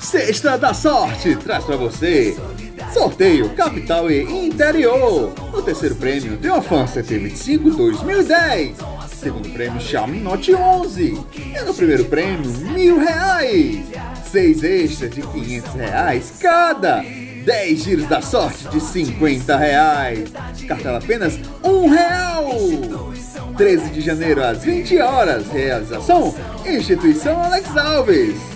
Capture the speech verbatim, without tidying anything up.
Sexta da Sorte traz pra você sorteio Capital e Interior. O terceiro prêmio tem uma Fan C T vinte e cinco dois mil e dez. Segundo prêmio Xiaomi Note onze. E no primeiro prêmio mil reais. Seis extras de quinhentos reais cada. Dez giros da sorte de cinquenta reais. Cartela apenas um real. treze de janeiro às vinte horas. Realização Instituição Alex Alves.